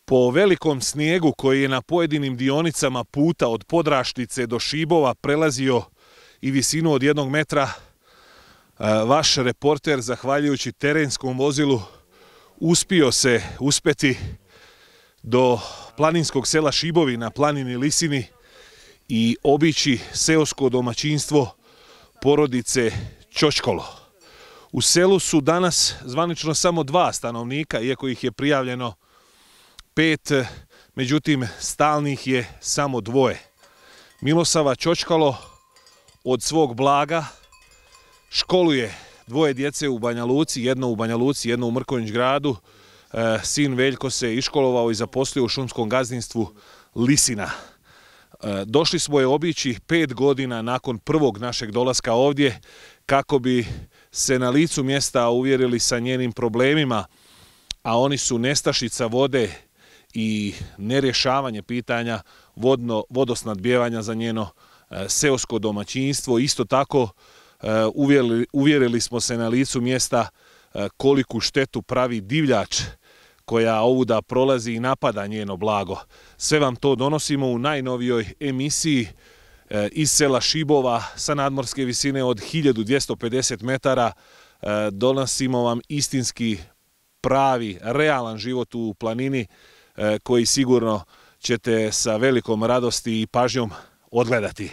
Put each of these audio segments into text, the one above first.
Po velikom snijegu koji je na pojedinim dionicama puta od Podraštice do Šibova prelazio i visinu od 1 metra, vaš reporter, zahvaljujući terenskom vozilu, uspeti do planinskog sela Šibovi na planini Lisini i obići seosko domaćinstvo porodice Čočkolo. U selu su danas zvanično samo 2 stanovnika, iako ih je prijavljeno 5, međutim stalnih je samo 2. Milosava Čočkalo od svog blaga školuje 2 djece u Banja Luci, jedno u Banja Luci, jedno u Mrkonjić Gradu. Sin Veljko se iškolovao i zaposlio u šumskom gazdinstvu Lisina. Došli smo je obići 5 godina nakon prvog našeg dolaska ovdje kako bi se na licu mjesta uvjerili sa njenim problemima, a oni su nestašica vode i nerješavanje pitanja vodosnadbijevanja za njeno seosko domaćinstvo. Isto tako uvjerili smo se na licu mjesta koliku štetu pravi divljač koja ovuda prolazi i napada njeno blago. Sve vam to donosimo u najnovijoj emisiji iz sela Šibova sa nadmorske visine od 1250 metara. Donosimo vam istinski, pravi, realan život u planini koji sigurno ćete sa velikom radosti i pažnjom odgledati.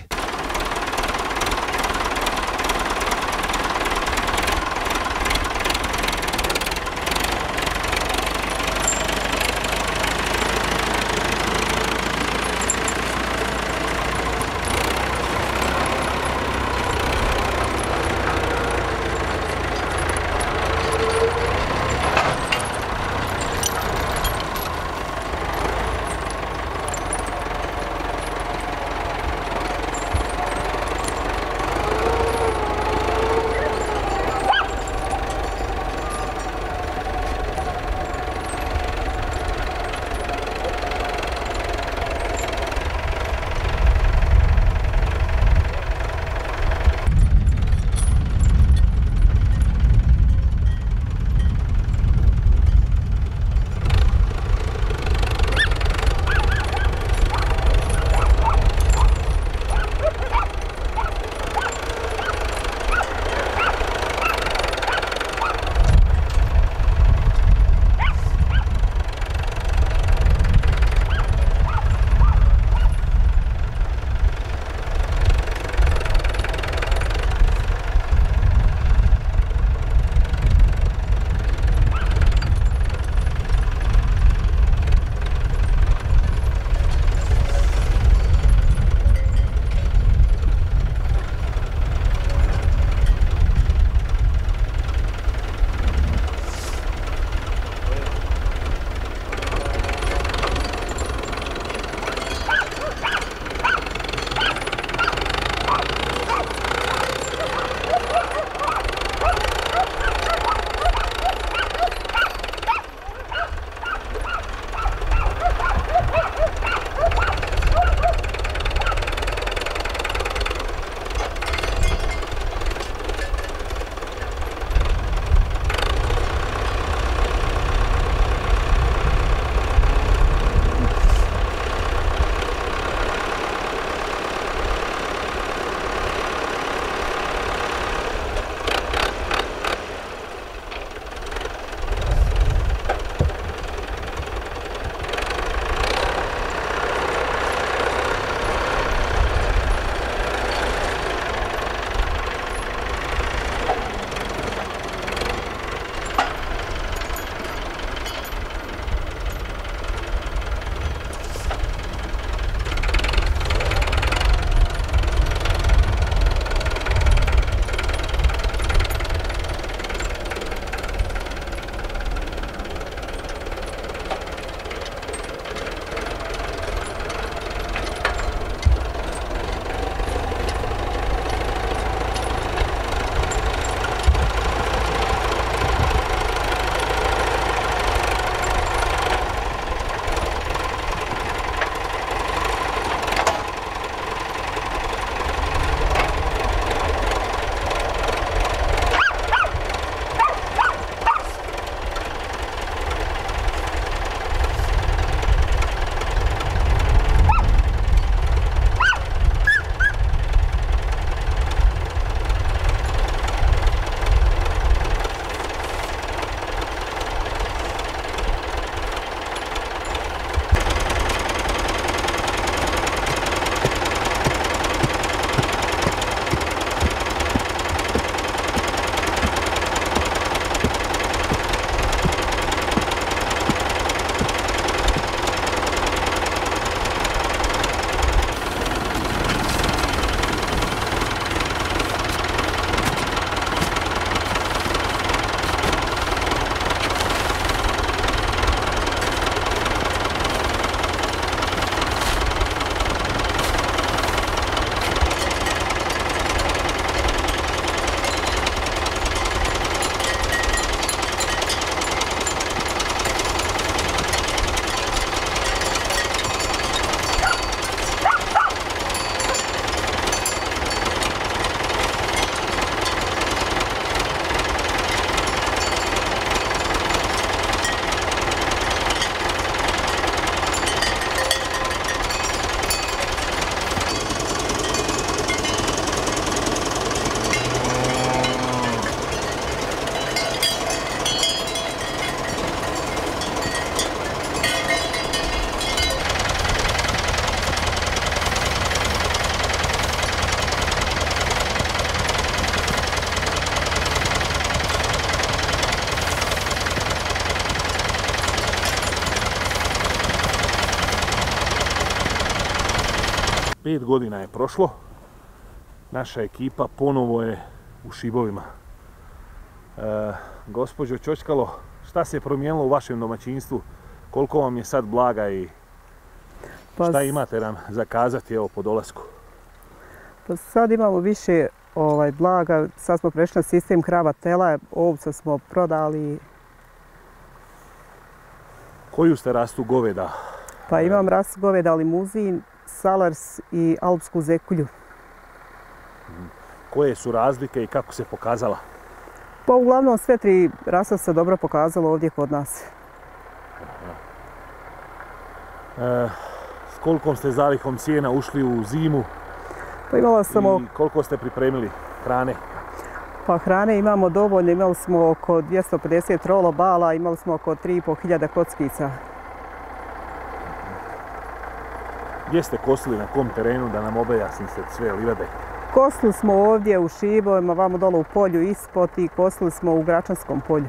5 godina je prošlo. Naša ekipa ponovo je u Šibovima. Gospođo Čočkalo, šta se je promijenilo u vašem domaćinstvu? Koliko vam je sad blaga i šta imate nam zakazati po dolasku? Pa sad imamo više blaga, sad smo prešli na sistem krava tela, ovca smo prodali. Koju ste rastu goveda? Pa imam rastu goveda limuzin, salars i alpsku zekulju. Koje su razlike i kako se pokazala? Pa uglavnom sve tri rasa se dobro pokazalo ovdje kod nas. S kolikom ste zalihom sjena ušli u zimu? Pa imala sam i koliko ste pripremili hrane? Pa hrane imamo dovoljno, imali smo oko 250 rolo bala, imali smo oko 3.500 kockica. Gdje ste kosili, na kom terenu, da nam objasnite sve livade? Kosili smo ovdje u Šibovima, vamo dole u polju ispod i kosili smo u Gračanskom polju.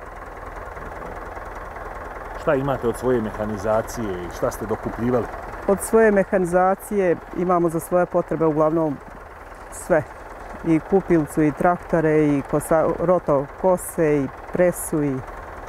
Šta imate od svoje mehanizacije i šta ste dokupljivali? Od svoje mehanizacije imamo za svoje potrebe uglavnom sve. I kupilcu, i traktore, i roto kose, i presu, i...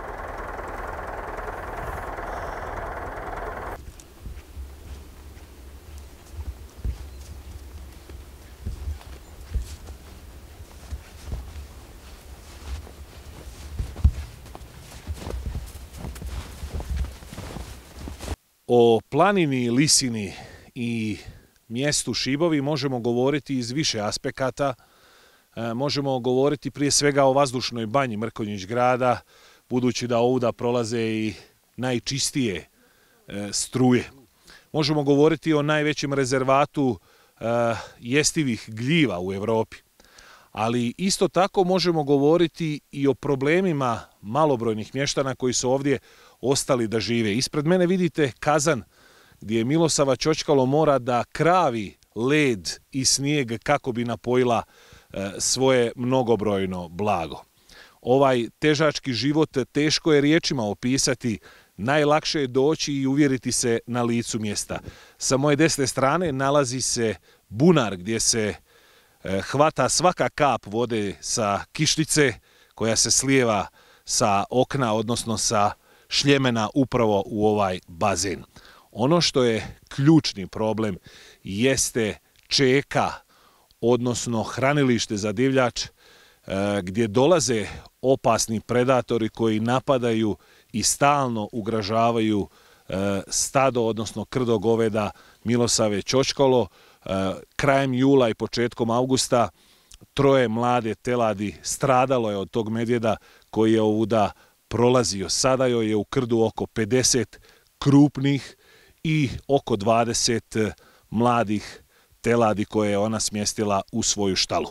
O planini Lisini i mjestu Šibovi možemo govoriti iz više aspekata. Možemo govoriti prije svega o vazdušnoj banji Mrkonjić grada, budući da ovuda prolaze i najčistije struje. Možemo govoriti o najvećem rezervatu jestivih gljiva u Europi. Ali isto tako možemo govoriti i o problemima malobrojnih mještana koji su ovdje ostali da žive. Ispred mene vidite kazan gdje Milosava Čočkalo mora da kravi led i snijeg kako bi napojila svoje mnogobrojno blago. Ovaj težački život teško je riječima opisati, najlakše je doći i uvjeriti se na licu mjesta. Sa moje desne strane nalazi se bunar gdje se hvata svaka kap vode sa kišnice koja se slijeva sa okna, odnosno sa šljemena upravo u ovaj bazen. Ono što je ključni problem jeste čeka, odnosno hranilište za divljač, gdje dolaze opasni predatori koji napadaju i stalno ugrožavaju stado, odnosno krdo goveda Milosave Čočkalo. Krajem jula i početkom augusta 3 mlade teladi stradalo je od tog medvjeda koji je ovuda prolazio. Sada joj je u krdu oko 50 krupnih i oko 20 mladih teladi koje je ona smjestila u svoju štalu.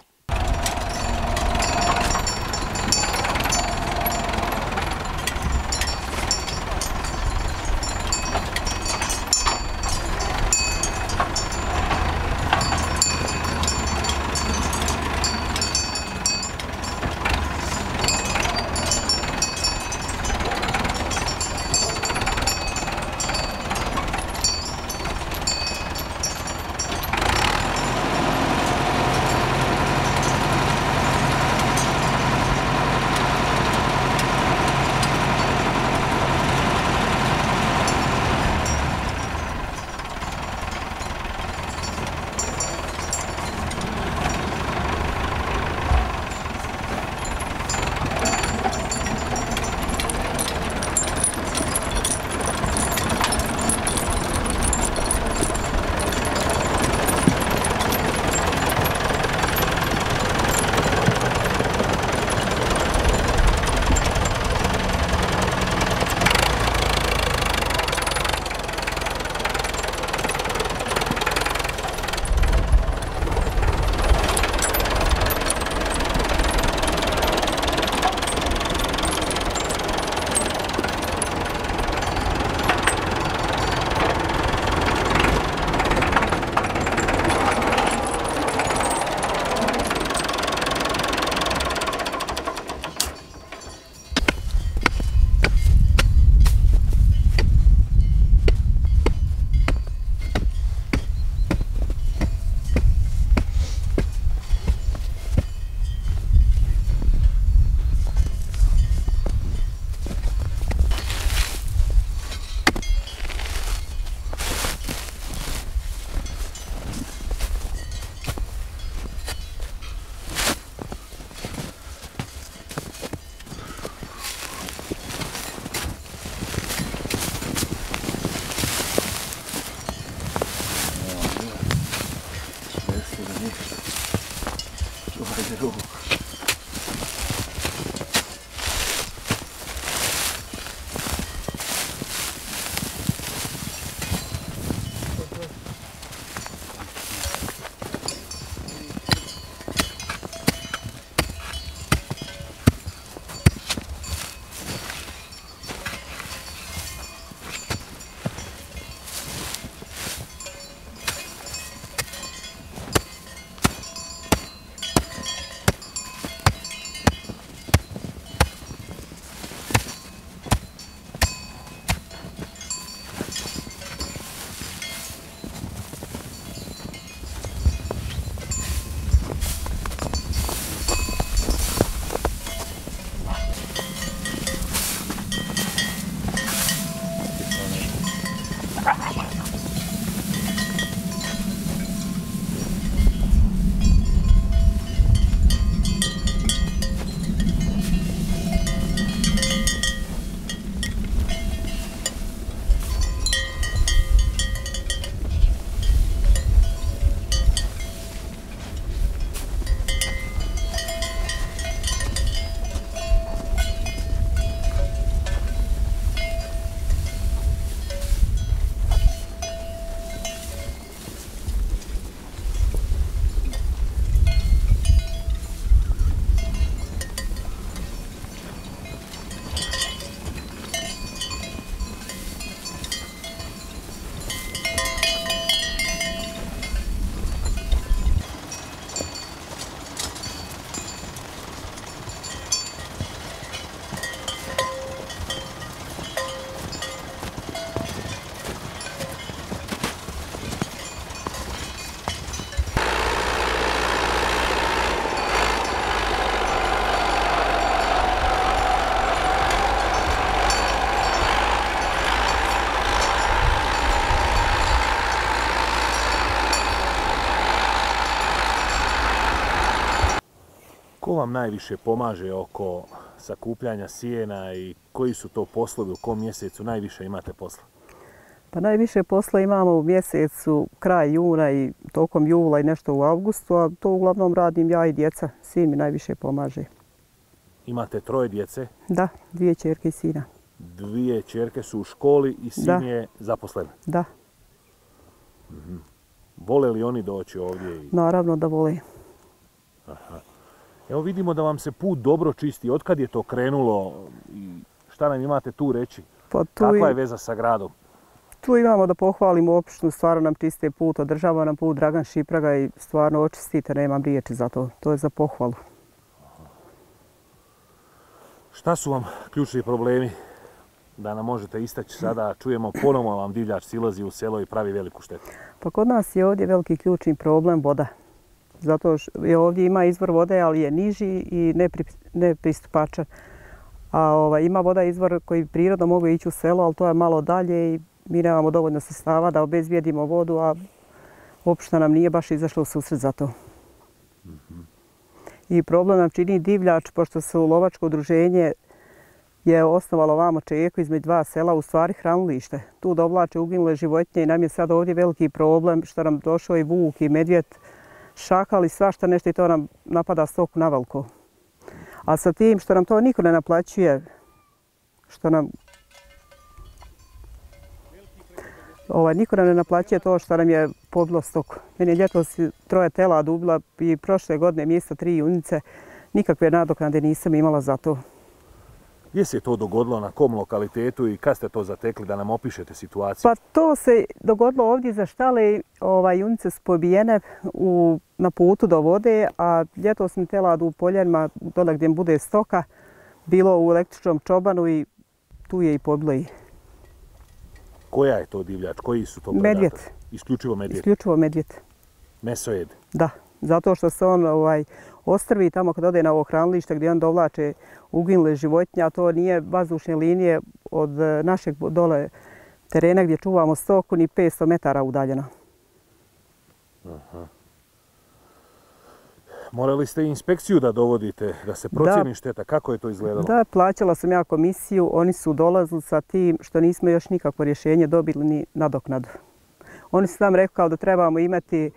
Ko vam najviše pomaže oko sakupljanja sijena i koji su to poslovi, u kom mjesecu najviše imate posla? Pa najviše posla imamo u mjesecu kraj juna i tokom jula i nešto u avgustu, a to uglavnom radim ja i djeca. Sin mi najviše pomaže. Imate 3 djece? Da, 2 ćerke i sina. 2 ćerke su u školi i sin je zaposlen? Da. Vole li oni doći ovdje? Naravno da vole. Aha. Evo vidimo da vam se put dobro čisti. Otkad je to krenulo i šta nam imate tu reći? Pa kakva je veza sa gradom? Tu imamo da pohvalimo opštinu, stvarno nam čiste put, održava nam put Dragan Šipraga i stvarno očistite, nemam riječi za to. To je za pohvalu. Šta su vam ključni problemi da nam možete istaći sada? Čujemo ponovno vam divljač silazi u selo i pravi veliku štetu. Pa kod nas je ovdje veliki ključni problem voda. Zato što ovdje ima izvor vode, ali je niži i nepristupačan. A ima voda izvor koji prirodno mogu ići u selo, ali to je malo dalje i mi nemamo dovoljno sredstava da obezbijedimo vodu, a opština nam nije baš izašla u susret za to. I problem nam čini divljač, pošto se lovačko udruženje je osnovalo vamo Čeku između 2 sela, u stvari hranilište. Tu dovlače uginule životinje i nam je sad ovdje veliki problem što nam došao i vuk i medvjed, šakal i svašta nešto i to nam napada stoku naveliko. A sa tim što nam to niko ne naplaćuje, niko nam ne naplaćuje to što nam je pobilo stoku. Meni je ljetos 3 telad ubila i prošle godine mjesto 3 junice. Nikakve nadoknade nisam imala za to. Gdje se to dogodilo, na kom lokalitetu i kad ste to zatekli, da nam opišete situaciju? Pa to se dogodilo ovdje za štale. Junice su pobijene na putu do vode, a ljetos mi telad u poljanima, dole gdje bude stoka, bilo u električnom čobanu i tu je i pobilo i. Koja je to divljač? Koji su to predatori? Medvjed. Isključivo medvjed? Isključivo medvjed. Mesojed? Da, zato što se on ostrvi tamo kad ode na ovo hranilište gdje on dovlače uginule životinje, a to nije vazdušne linije od našeg dole terena gdje čuvamo stoku ni 500 metara udaljeno. Aha. Morali ste inspekciju da dovodite, da se procijeni šteta. Kako je to izgledalo? Da, plaćala sam ja komisiju. Oni su dolazili sa tim što nismo još nikakvo rješenje dobili ni nadoknadu. Oni su nam rekli da trebamo imati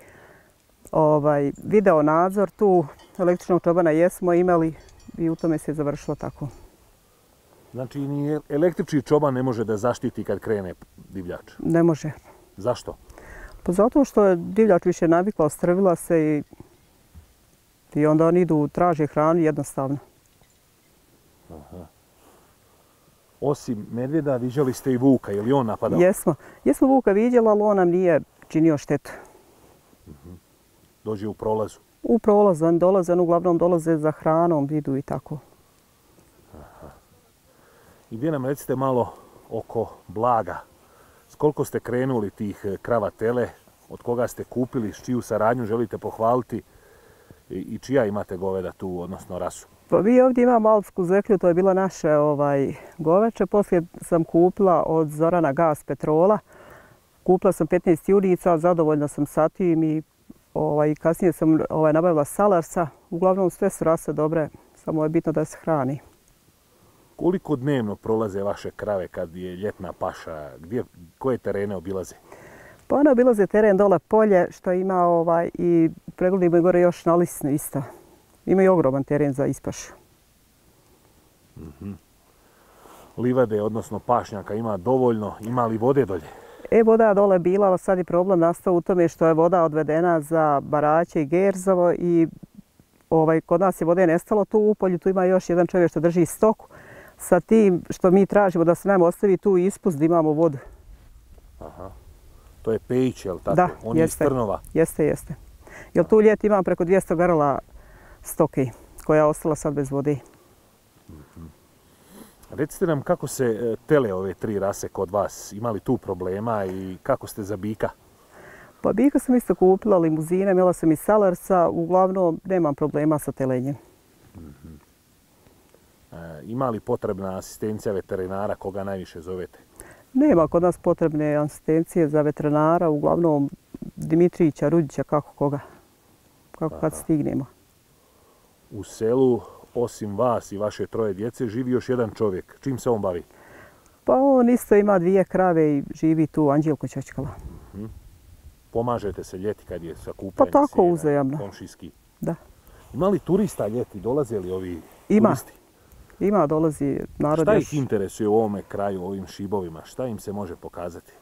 video nadzor tu. Električnog čobana jesmo imali i u tome se završilo tako. Znači ni električni čoban ne može da zaštiti kad krene divljač? Ne može. Zašto? Pa zato što je divljač više navikla, ostrvila se i onda oni idu, traže hranu jednostavno. Aha. Osim medvjeda, viđali ste i vuka, je li on napadao? Jesmo. Jesmo vuka vidjeli, ali on nam nije činio štetu. Dođe u prolazu? U prolazu, oni dolaze, uglavnom dolaze za hranom, idu i tako. Aha. I gdje nam recite malo oko blaga? S koliko ste krenuli tih krava tele? Od koga ste kupili? S čiju saradnju želite pohvaliti? I čija imate goveda tu, odnosno rasu? Pa mi ovdje imamo alpsku zeklju, to je bila naše goveče. Poslije sam kupila od Zorana Gas Petrola. Kupila sam 15 junica, zadovoljna sam sa tim i kasnije sam nabavila salarsa. Uglavnom sve su rase dobre, samo je bitno da se hrani. Koliko dnevno prolaze vaše krave kad je ljetna paša? Koje terene obilaze? Pa one obilaze teren dole polje što ima i pregledimo i gore još na Lisnu isto. Ima i ogroman teren za ispašu. Livade, odnosno pašnjaka, ima dovoljno? Ima li vode dolje? Voda je dole bila, ali sad je problem nastao u tome što je voda odvedena za Baraće i Gerzovo i kod nas je vode nestalo tu u polju. Tu ima još jedan čovjek što drži stoku. Sa tim što mi tražimo da se nam ostavi tu ispust da imamo vodu. Aha. To je Pejić, je li tako? Da, On je iz Trnova. Jeste. Jer tu ljeti imam preko 200 grla stoke koja je ostala sad bez vode. Recite nam kako se tele ove 3 rase kod vas? Ima li tu problema i kako ste za bika? Pa bika sam isto kupila limuzine, imala sam i salarsa, uglavnom nemam problema sa telenjem. Ima li potrebna asistencija veterinara, koga najviše zovete? Nema kod nas potrebne asistencije za veterinara, uglavnom Dimitrića, Rudića, kako koga. Kako kad stignemo. U selu, osim vas i vaše 3 djece, živi još jedan čovjek. Čim se on bavi? Pa on isto ima 2 krave i živi tu Anđelko Čočkala. Pomažete se ljeti kad je sakupljanje Pa tako sjena, uzajamno. komšijski? Da. Ima li turista ljeti? Dolaze li ovi turisti? Ima, dolazi narod. Šta ih interesuje u ovome kraju, ovim šibovima? Šta im se može pokazati?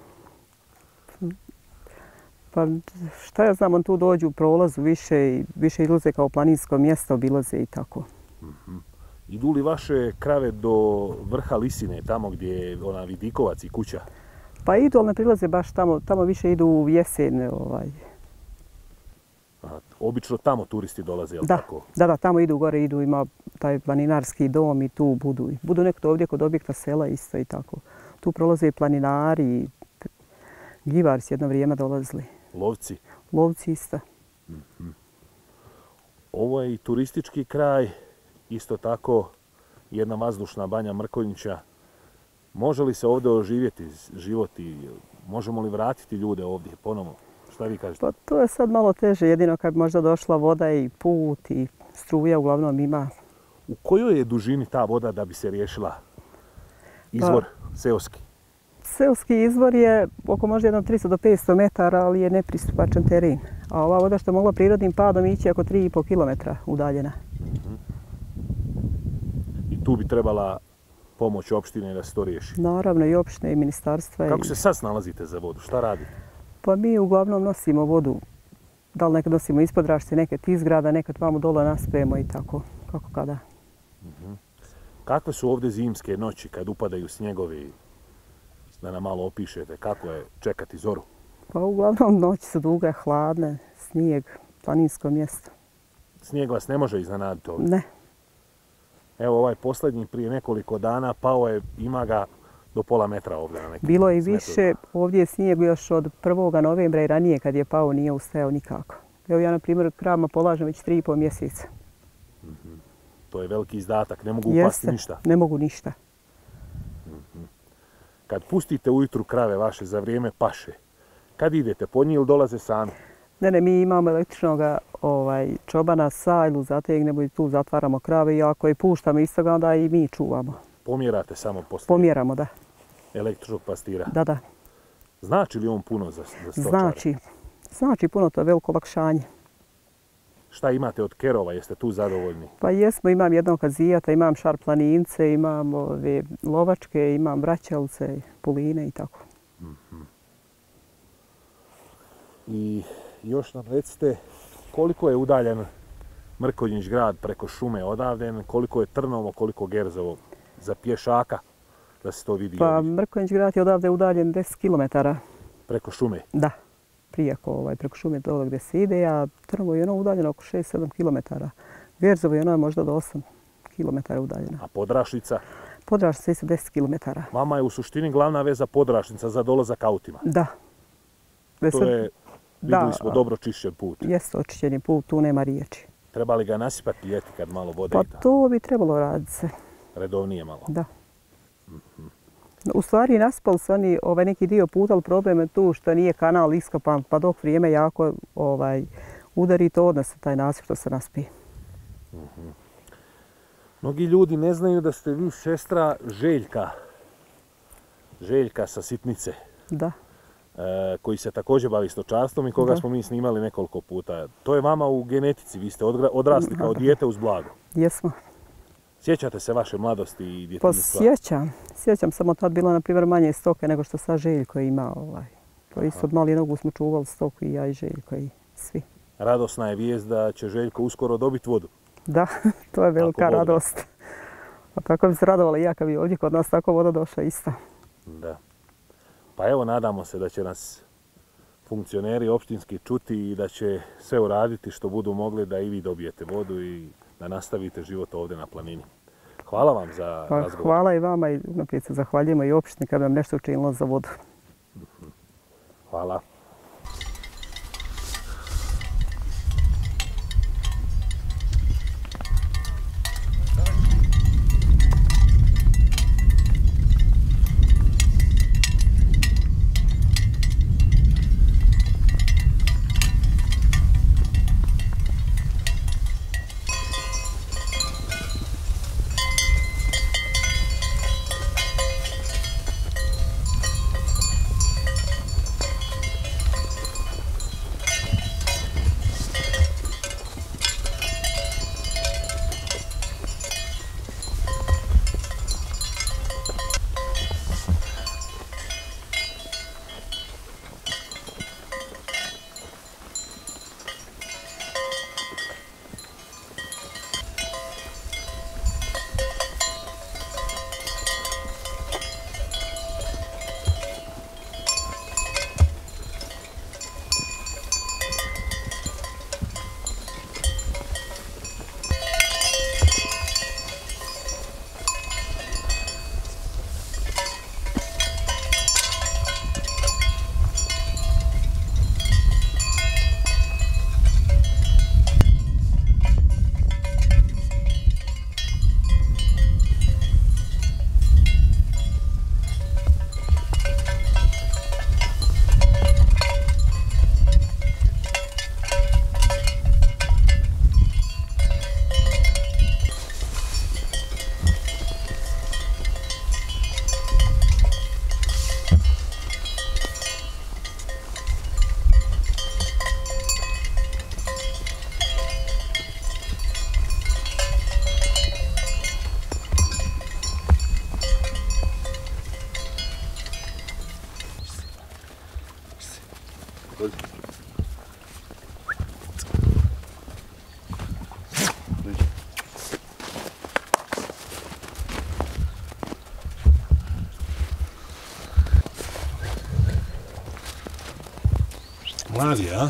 Pa šta ja znam, on tu dođu u prolazu više izlaze kao planinsko mjesto, obilaze i tako. Idu li vaše krave do vrha Lisine, tamo gdje je ona Vidikovac i kuća? Pa idu, ali ne prilaze baš tamo. Tamo više idu u jesen. Obično tamo turisti dolaze, je li Da, tako? da, tamo idu gore, ima taj planinarski dom i tu budu. Budu nekto ovdje kod objekta sela isto i tako. Tu prolaze i planinari i gljivari s jedno vrijeme dolazili. Lovci? Lovci isto. Ovo je i turistički kraj, isto tako jedna vazdušna banja Mrkonjića. Može li se ovdje oživjeti život i možemo li vratiti ljude ovdje ponovno? Šta vi kažete? Pa to je sad malo teže, jedino kad bi možda došla voda i put i struja uglavnom ima. U kojoj je dužini ta voda da bi se riješila izvor seoski? Seoski izvor je oko možda jedno 300 do 500 metara, ali je nepristupačan teren. A ova voda što je mogla prirodnim padom ići oko 3,5 km udaljena. I tu bi trebala pomoć opštine da se to riješi? Naravno i opštine i ministarstva. Kako se sad snalazite za vodu? Šta radite? Pa mi uglavnom nosimo vodu. Da li nekad nosimo ispod Rašce, nekad iz grada, nekad vamo dole naspijemo i tako. Kako kada. Kakve su ovdje zimske noći kad upadaju snjegovi? Da nam malo opišete kako je čekati zoru. Pa uglavnom noći su duge, hladne, snijeg, planinsko mjesto. Snijeg vas ne može iznenaditi ovdje? Ne. Evo ovaj posljednji prije nekoliko dana pao je, ima ga do pola metra ovdje na nekim Bilo je i smetovima. više, ovdje je snijeg još od 1. novembra i ranije kad je pao nije ustajao nikako. Evo ja na primjer kravama polažem već 3,5 mjeseca. To je veliki izdatak, ne mogu upasti ništa. Ne mogu ništa. Kad pustite ujutru krave vaše za vrijeme paše, kad idete po njih ili dolaze sami? Ne, mi imamo električnog čobana, sajlu, zategnemo i tu zatvaramo krave i ako je puštamo istoga, onda i mi čuvamo. Pomjerate samo poslije? Pomjeramo, da. Električnog pastira? Da. Znači li on puno za stočare? Znači puno, to je veliko olakšanje. Šta imate od kerova, jeste tu zadovoljni? Pa jesmo, imam jednog kazijata, imam šarplanince, imam lovačke, imam vraćalce, puline i tako. I još nam recite koliko je udaljen Mrkonjić grad preko šume odavden, koliko je Trnovo, koliko Gerzovo za pješaka, da se to vidi. Pa Mrkonjić grad je odavde udaljen 10 km. Preko šume? Da, preko šume dole gdje se ide, a Trnovo je udaljeno oko 6-7 km. Gerzovo je možda do 8 km udaljeno. A Podrašnica? Podrašnica je isto 10 km. Vama je u suštini glavna veza Podrašnica za dolazak autima? Da. To je, vidjeli smo, dobro čišćen put. Jeste očišćeni put, tu nema riječi. Treba li ga nasipati ljeti kad malo vode Pa ide? to bi trebalo raditi se. Redovnije malo? Da. U stvari naspali su oni neki dio puta, ali problem je tu što nije kanal iskopan, pa dok vrijeme jako udari, to odnose taj nasip što se naspije. Mnogi ljudi ne znaju da ste vi sestra Željka sa Sitnice. Da. Koji se također bavi stočarstvom i koga smo mi snimali nekoliko puta. To je vama u genetici, vi ste odrasli kao dijete uz blago. Jesmo. Sjećate se vaše mladosti i Pa djetinjstva? sjećam, samo tad bilo na primjer manje stoke nego što sad Željko ima. To isto od mali nogu smo čuvali stoku i ja i Željko i svi. Radosna je vijest da će Željko uskoro dobiti vodu. Da, to je velika radost. A tako bi se radovala i ja kad bi ovdje kod nas tako voda došla isto. Da. Pa evo, nadamo se da će nas funkcioneri opštinski čuti i da će sve uraditi što budu mogli da i vi dobijete vodu i da nastavite život ovdje na planini. Hvala vam za razgovor. Hvala i vama i naprijed se zahvaljujemo i opštini kad bi nam nešto učinilo za vodu. Hvala. Mladi, a?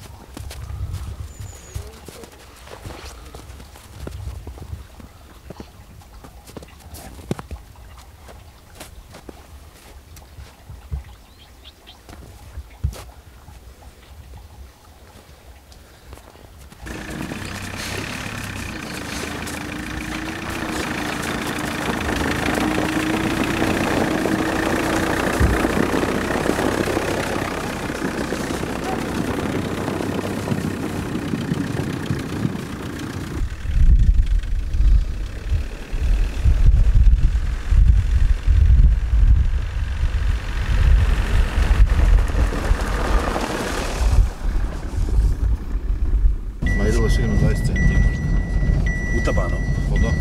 Sigurno 20 centi možda. Utabano? Pa da.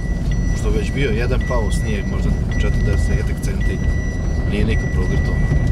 Što već bio jedan pao snijeg, možda 40 centi. Nije niko progrito.